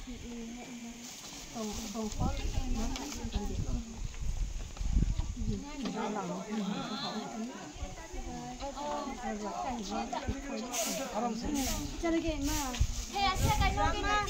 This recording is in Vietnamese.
Chả được mà. Thế à, xe cái nó kia.